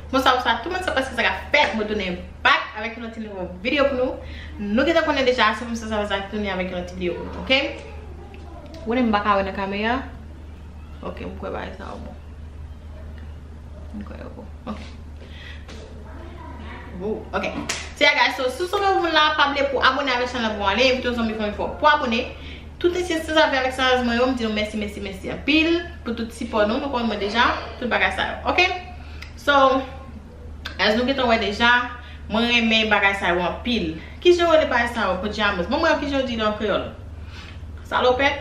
Bonsoir, bonsoir tout le monde, ça passe que ça a fait, me donner back avec une autre vidéo pour nous. Nous qui connaissons déjà, c'est ça va tourner avec une autre vidéo, ok? Vous n'aimez pas la caméra? Ok, vous pouvez voir ça bon. Ok. Ok. So yeah guys, so si vous voulez pas pour abonner avec la chaîne, pour aller tous ensemble pour abonner. Tout est si ça avec ça, moi me dire merci à pile pour tout support nous connaissons déjà tout bagage ça. OK? So as nous qui ouais déjà, moi aimer bagage ça en pile. Qui je veux bagage ça pour pyjamas. Moi qui je dis en créole. Salopette.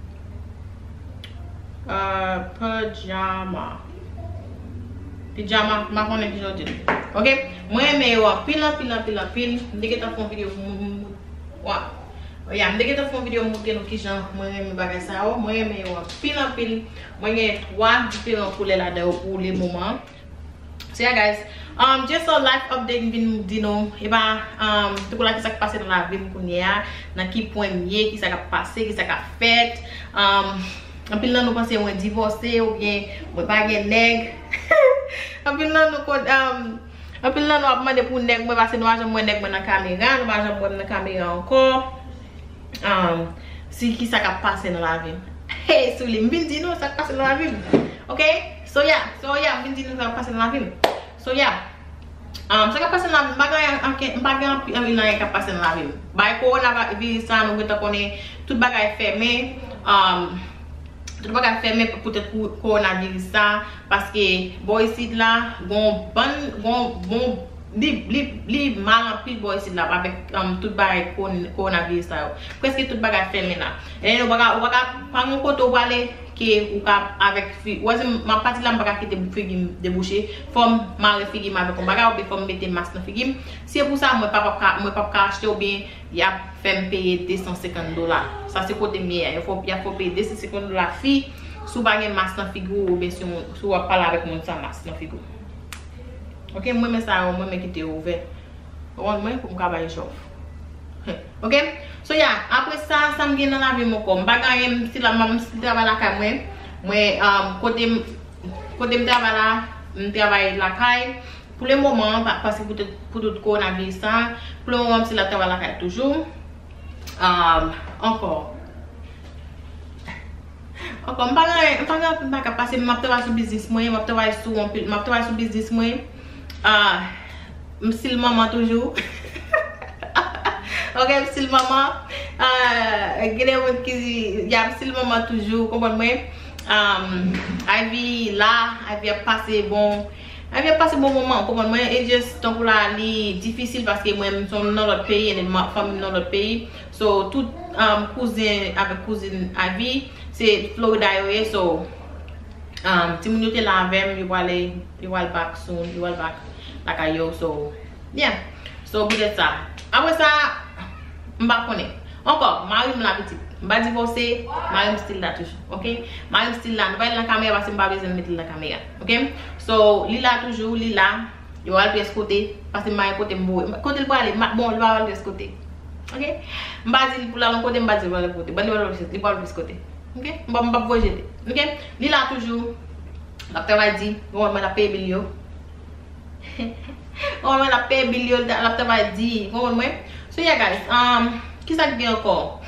Pyjama, ma connais qui je dis. OK? Moi aimer en pile. Dès que tu fais une vidéo ouais. Yeah, je vais faire une vidéo pour vous qui genre moi me bagage ça moi me pile moi j'ai 3 différents couleurs là dedans pour les moments. So yeah guys, just a life update vin dino et ba tout là qui ça passé dans la vie pour nia dans qui point mieux qui ça passé qui ça fait en pile là nous penser on divorcé ou bien moi pas gen nèg en pile là nous en pile là nous a demandé pour nèg moi parce que nous jamais nèg dans caméra nous pas jamais dans caméra encore. Si qui ça a passé dans la vie. Hey, so les mindino ça passe dans la vie. OK? So yeah, mindino ça passe dans la vie. So yeah. Ça a passé dans la vie, bagay qui a passé dans la vie. Bay coronavirus ça nous mettons connaît tout bagay fermé. Tout bagay fermé peut-être pour coronavirus ça parce que boy ici là bon li mal en pile boy ici là avec tout bagay coronavirus ça presque tout bagay fermé là et on va pas un côté où aller que ou avec ouais ma partie là pas quitter figi déboucher forme mal figi avec un bagay ou bien forme mettre masque dans figi c'est pour ça moi pas acheter ou bien il a fait me payer $250 ça c'est côté mieux il faut payer $250 fille sous bagay masque dans figi ou bien sur parler avec mon sans masque dans figi. OK, moi mais ça moi mais qui était ouvert. Moi pour me travailler chauffe. OK? So yeah, après ça me gagne dans la vie mon comme bagay si la maman si travaille la caille moi côté me travaille la caille pour le moment parce que pour tout coronavirus ça pour le moment si la travaille la caille toujours encore bagay pas passer m'a travailler sur business moi m'a travailler sur business moi m'sil maman toujours. OK, m'sil maman gene monde qui y a m'sil maman toujours comprendre moi Ivy là Ivy a passé bon moment comprendre moi et juste donc là li difficile parce que moi sommes dans l'autre pays et ma famille dans l'autre pays so tout cousin avec cousine Ivy c'est Florida so si vous êtes là avec moi you will back soon you will back like I yo so yeah so peut-être ça après ça m'pa connaît encore Marie me la petite m'pa divorcer Marie still là toujours OK Marie still là nous va la caméra parce que m'pa besoin mettre la caméra OK so Lila toujours Lila yo va aller côté parce que Marie côté côté le pas aller bon il va aller côté OK m'pa dire pour la côté m'pa dire aller côté ba il va aller côté OK m'pa voyager OK Lila toujours la travail dit on va la payer bilio on va la payer bilio la travail dit on va so yeah guys qui ça dit encore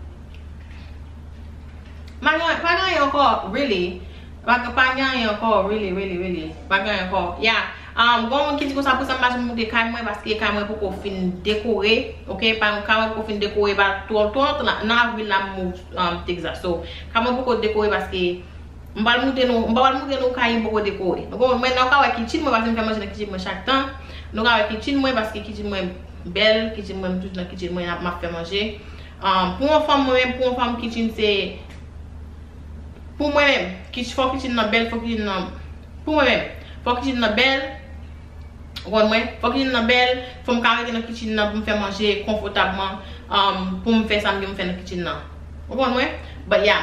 pas encore really pas encore really pas encore yeah bon qui dit que ça pour ça marche monter quand moi parce que quand moi pour fin décorer OK pas quand pour fin décorer pas tout là dans ville la Texas so quand moi pour décorer parce que on va monter nous caille pour décorer donc moi non ka kitchen moi parce que me faire manger dans kitchen moi chaque temps nous ka kitchen moi parce que kitchen moi belle kitchen moi tout dans kitchen moi m'a fait manger pour une femme moi même pour une femme kitchen c'est pour moi même kitchen kitchen belle faut kitchen pour moi même faut kitchen belle faut kitchen belle faut me carrer dans kitchen pour me faire manger confortablement pour me faire ça me faire dans kitchen là comprendre moi but yeah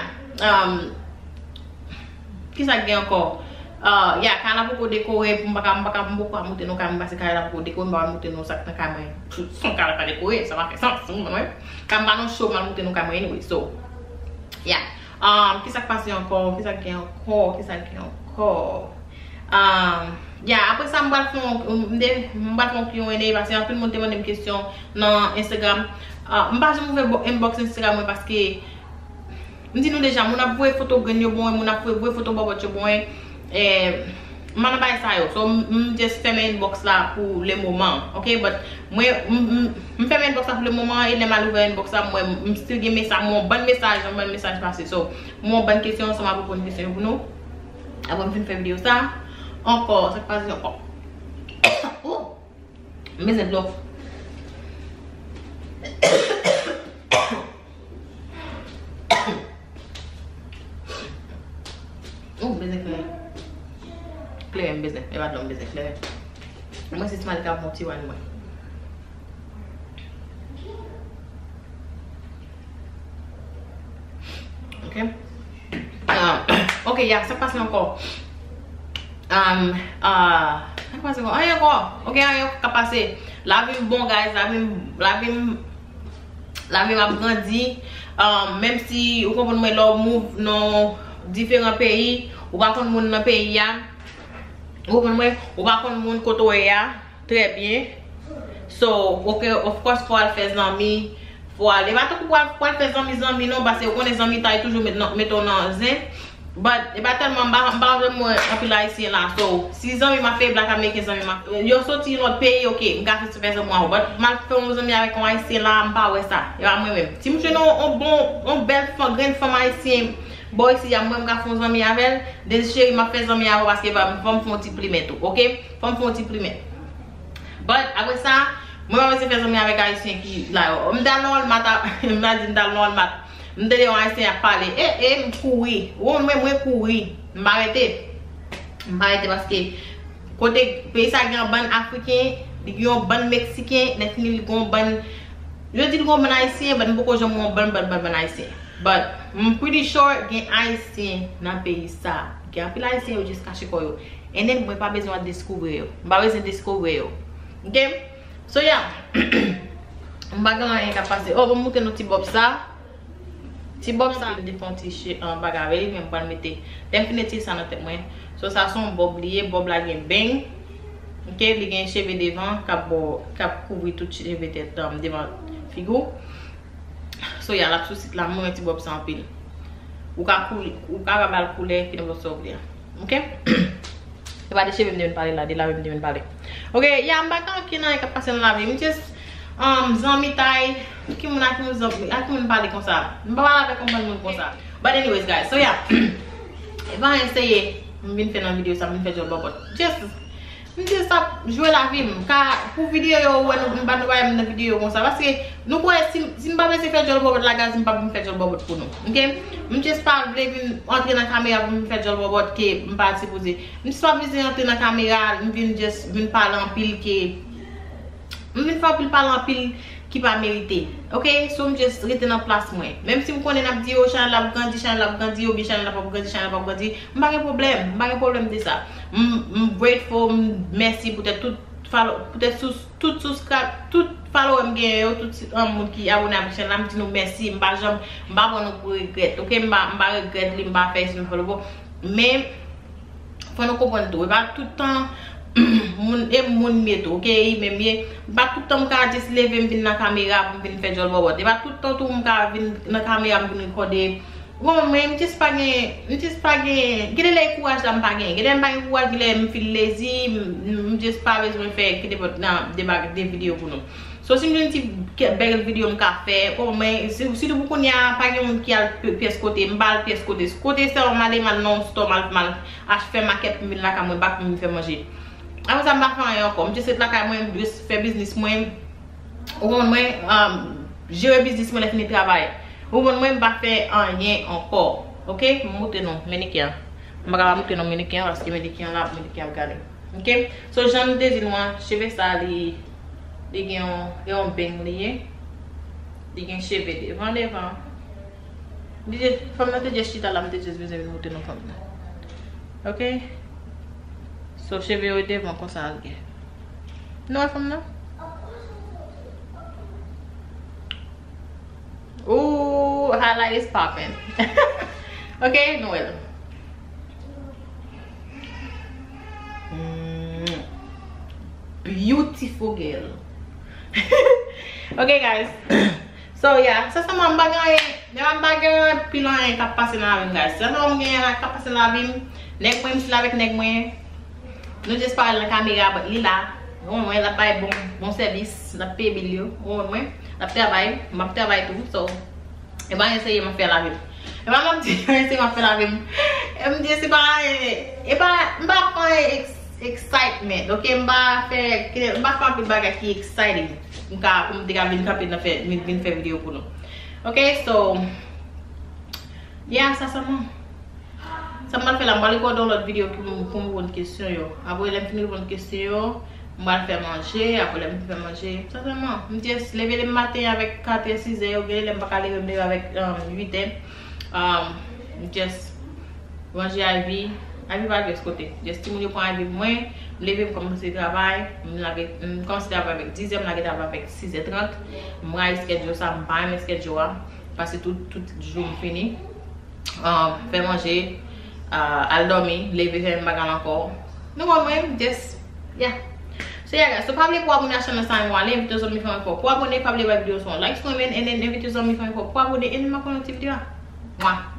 qui ça gagne encore yeah quand on a beaucoup décorer pour pas beaucoup monter nos caméras parce que quand on a beaucoup décorer on va monter nos sacs dans caméra son caméra pas décorer ça va faire sens ouais quand on a show on monter nos caméras anyway so yeah qui ça passe encore qui ça gagne encore Ya, apre sa mbal fon Q&A parce que anpil moun te mande m question nan Instagram. Mba jom mwen inbox Instagram mwen parce que mdi nou deja moun ap vwe foto gren yo bon, moun ap vwe foto bobot yo bon. Man bay sa yo. So m just feme inbox la pour le moment. OK, but mwen feme inbox la pour le moment et le mal ouvert inbox la mwen m still gen message, mon bon message passé. So mon bonne question ça m'a pour une question pour nous. Après m fin faire vidéo ça. Encore, ça passe encore. Oh, mais c'est bluff. Oh, baiser clair. Clair, baiser. Il va de baiser clair. Moi, c'est mal qu'à mon petit one. Ok. Ok, yeah, ça passe encore. Ok, ayo ka pase. La vie bon guys, la vie m'a grandi. Même si ou kompon mwen lò move dans différents pays, ou pa kon moun nan pays ya. Ou kompon mwen, ou pa kon moun koto ya. Très bien. So, ok, of course faut al fè zanmi. Faut aller. Ba to pou al fè zanmi non parce que ou konnen zanmi tay toujours meton nan zin. But, tellement mba mwen anpil la isi la. So, si zanmi ma fe Black American zanmi ma fe. Yo soti lot peyi, ok, mga fe se fe zanmi an. But, mal fe mwen zanmi avek an isi la, mba we sa. Yo a mwen men. Si mwen nou an bel gren fama isi, boy si ya mwen mga fon zanmi avel, den chéri ma fe zanmi avel paske fom fon ti primet ou, ok? Fom fon ti primet. But, akwe sa, mwen mwen se fe zanmi avek a isi ki la yo. Mda lol mat, mda di mda lol mat. Mde de yon aisen a pale, mkoui, mwen koui, mbarete paske kote peyi sa gen ban Afriken, yon ban Meksiken, net ni yon ban, yo di yon ban aisen, but mboko jom yon ban aisen. But, pretty sure gen aisen nan peyi sa, gen apil aisen yo just kache koyo. And then mwen pa bezon a discover yo, mba bezon discover yo. Ok? So yeah, mbaga lan yon kapase, mwen mouten nou ti bob sa. Si bob sa de fon ti bagave, mwen pan mette definitely sa nan tek mwen. So sa son bob liye, bob la gen beng. Ok, li gen cheve devan kap kouvri tout cheve tet devan figou. So ya la sou sit la mwen ti bob sa anpil. Ou ka rabal koule ki ne vò sov liya. Ok? E ba de cheve mwen pale la, de la mwen pale. Ok, ya mbaka ki nan e kap pase nan la vi. Mwen jes zanmi tay ki moun ak moun pale kon sa. Mba wala pe kompon moun kon sa. But anyways guys, so yeah. Evan eseye mwen fè nan video sa, mwen fè jol bobot. Mwen just ap jwe la vi m. Ka pou video yo wè nou ban nou wè mwen nan video kon sa. Paske nou kwe si mba mwen se fè jol bobot la gaz, mba mwen fè jol bobot pou nou. Ok? Mwen just pa vle vin entre nan kamera mwen fè jol bobot ke mba se pose. Mwen just pa vle entre nan kamera, mwen vin just vin palan pil ke mwen vin fè pil palan pil ki pa merite. Ok? So mwen just rete nan plas mwen. Mem si mwen konen ap di yo chanel la pou gandi, yo bi chanel la pou gandi, mba gen problem de sa. I'm grateful, merci peut-être tout subscribe, tout follow gen yo, tout moun ki abonne a chaîne la, m'di nou merci, mba bon nou pou regret. Ok? Mba regret li, mba fè si m'follow. Mais faut nou kompon tou. E ba tout temps moun meto, ok? Même ba tout temps m'ka just leve m'vin nan kamera pou m'vin fè jol bobot. E ba tout temps tou m'ka vin nan kamera m'vin rekode. Bon, mwen tis pa gen, gede le kouaj la mpa gen, gede mpa gen kouaj gile mfil lezi, mjes pa bezwen fè kede pot nan de video pou nou. So si mwen ti bel video mka fè, mwen, si do pou kon ya, pa gen mwen ki al piès kote, mbal piès kote, kote se ou male man non sto mal, ach fè maket mwen la ka mwen bak mwen fè manje. Apo sa mba fè an yon kom, mjes set la ka mwen fè business mwen, ou mwen, jere business mwen le fini travay. Ou mwen ba fè an yen ankor. Ok? Mwen moute non, menikyan. Mwen ba moute non menikyan, aske menikyan la, menikyan gade. Ok? So jan de zinwan, cheve sa li gen yon beng liye. Li gen cheve devan. Fam nan te jes chita la, mwen te jes veze moute non fam nan. Ok? So cheve yo devan konsa alge. Nou fam nan? Ooh, highlight is popping. Okay, Noel. beautiful girl. Okay guys. So yeah, ça c'est mon bagage. Mon bagage pilon qui passe dans la vie guys. Ça non rien qui passe dans la vie. Nek moi m'si avec nek moi. Nous juste parler la caméra but li là. On moi la paye bon service, la paye bilio. On moi la travail, m'a travail tout. So et ben essayer de faire la vie. Et ben m'a dit essayer de faire la vie. Et me dit c'est pas m'pa excitement. OK, m'pa faire un bagage qui exciting. M'ka comme diga vinn capé na faire vidéo pour nous. OK, so yeah, ça seulement. Ça m'a fait la balle dans l'autre vidéo pour me poser une question yo. Après elle finir une question, m'a faire manger, après elle me faire manger. Ça seulement. Me juste lever le matin avec 4 et 6 heures, elle me pas lever avec 8 heures. Just manger à vie. Ivy va de ce côté. Just stimuler pour Ivy moins, lever pour commencer le travail, commencer avec 10h, je avec 6h30. Moi, schedule ça, je pas mes schedule parce que tout jour fini. Faire manger, aller dormir, lever faire un bagage encore. Non moi just yeah. So yeah guys, so pas oublier pour abonner à la chaîne ça moi, l'inviter aux amis faire pour abonner, pas oublier la vidéo sur like, comment et inviter aux amis faire pour abonner et ma vidéo. Moi